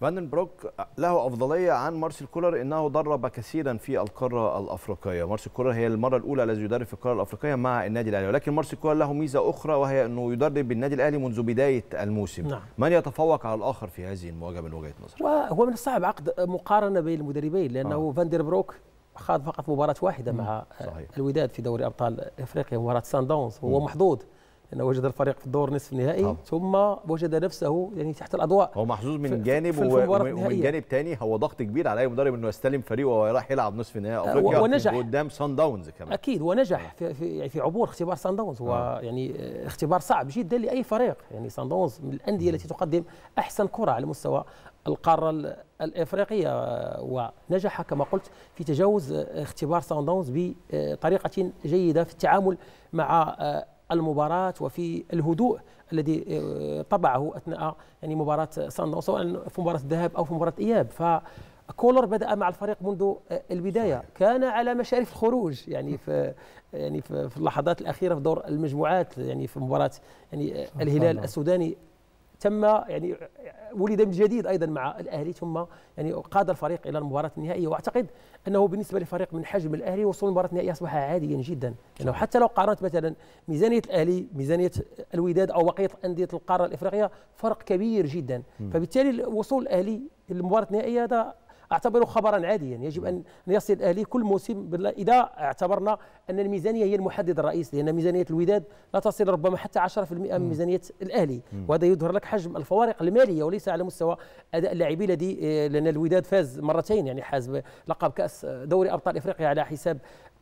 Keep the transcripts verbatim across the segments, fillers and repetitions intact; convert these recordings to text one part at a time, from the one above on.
فاندن بروك له أفضلية عن مارسيل كولر إنه درب كثيرا في القارة الأفريقية. مارسيل كولر هي المرة الأولى الذي يدرب في القارة الأفريقية مع النادي الأهلي، ولكن مارسيل كولر له ميزة أخرى وهي أنه يدرب النادي الأهلي منذ بداية الموسم. نعم. من يتفوق على الآخر في هذه المواجهة من وجهة نظرك؟ وهو من الصعب عقد مقارنة بين المدربين لأنه آه. فاندر بروك خاض فقط مباراة واحدة مع صحيح. الوداد في دوري أبطال إفريقيا، مباراة سان داونز. هو محظوظ انه وجد الفريق في الدور نصف النهائي أوه. ثم وجد نفسه يعني تحت الاضواء. هو محظوظ من جانب ومن جانب ثاني هو ضغط كبير على اي مدرب انه يستلم فريقه وهو رايح يلعب نصف نهائي افريقيا ونجح قدام سان داونز كمان. اكيد ونجح في في, يعني في عبور اختبار سان داونز. هو يعني اختبار صعب جدا لاي فريق. يعني سان داونز من الانديه التي تقدم احسن كره على مستوى القاره الافريقيه، ونجح كما قلت في تجاوز اختبار سان داونز بطريقه جيده في التعامل مع المباراة وفي الهدوء الذي طبعه أثناء يعني مباراة سان داونز سواء في مباراة الذهاب أو في مباراة الإياب. فكولر بدأ مع الفريق منذ البداية صحيح. كان على مشارف الخروج يعني في يعني في اللحظات الأخيرة في دور المجموعات، يعني في مباراة يعني الهلال السوداني تم يعني ولد من جديد ايضا مع الاهلي، ثم يعني قاد الفريق الى المباراه النهائيه. واعتقد انه بالنسبه لفريق من حجم الاهلي وصول المباراه النهائيه اصبح عاديا جدا، لانه حتى لو قارنت مثلا ميزانيه الاهلي ميزانيه الوداد او بقيه انديه القاره الافريقيه فرق كبير جدا. فبالتالي وصول الاهلي للمباراه النهائيه هذا اعتبره خبرا عاديا. يجب ان يصل الاهلي كل موسم اذا اعتبرنا ان الميزانيه هي المحدد الرئيسي، لان ميزانيه الوداد لا تصل ربما حتى عشرة بالمئة من ميزانيه الاهلي، وهذا يظهر لك حجم الفوارق الماليه وليس على مستوى اداء اللاعبين الذي لان الوداد فاز مرتين، يعني حاز لقب كاس دوري ابطال افريقيا على حساب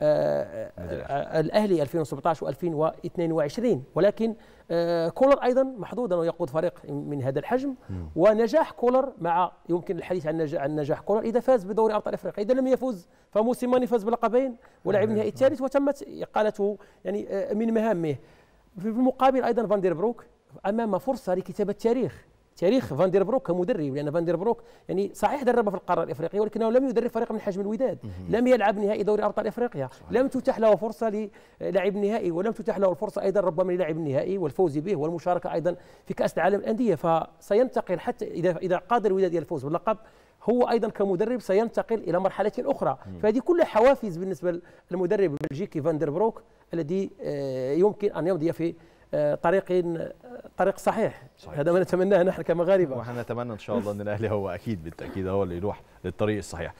الاهلي ألفين وسبعطاشر وألفين واثنين وعشرين. ولكن كولر ايضا محظوظ انه يقود فريق من هذا الحجم، ونجاح كولر مع يمكن الحديث عن نجاح عن نجاح كولر اذا فاز بدوري ابطال افريقيا. اذا لم يفوز فموسيماني فاز بلقبين ولعب النهائي الثالث وتمت اقالته يعني من مهامه. في المقابل ايضا فاندر بروك امام فرصه لكتابه تاريخ تاريخ فاندر بروك كمدرب، لان فاندر بروك يعني صحيح درب في القاره الافريقيه ولكنه لم يدرب فريق من حجم الوداد، لم يلعب نهائي دوري ابطال افريقيا، لم تتح له فرصه للعب النهائي، ولم تتح له الفرصه ايضا ربما للعب النهائي والفوز به والمشاركه ايضا في كاس العالم للانديه. فسينتقل حتى اذا اذا قاد الوداد الى الفوز باللقب هو ايضا كمدرب سينتقل الى مرحله اخرى. فهذه كلها حوافز بالنسبه للمدرب البلجيكي فاندر بروك الذي يمكن ان يمضي في طريق طريق صحيح, صحيح. هذا ما نتمناه نحن كمغاربه، ونحن نتمنى ان شاء الله ان الاهلي هو اكيد بالتاكيد هو اللي يروح للطريق الصحيح.